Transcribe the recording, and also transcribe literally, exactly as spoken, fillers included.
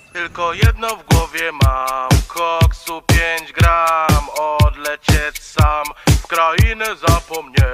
Tylko jedno w głowie mam, koksu pięć gram. Odlecieć sam w krainę zapomnienia.